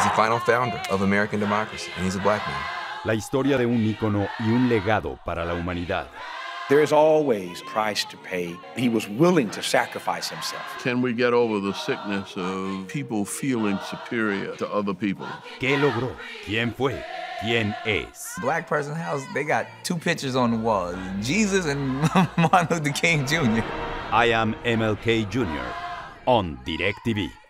the final founder of American democracy, and he's a black man. La historia de un ícono y un legado para la humanidad. There is always a price to pay. He was willing to sacrifice himself. Can we get over the sickness of people feeling superior to other people? ¿Qué logró? ¿Quién fue? ¿Quién es? Black Person House, they got 2 pictures on the wall, Jesus and Martin Luther King Jr. I Am MLK Jr. on DirecTV.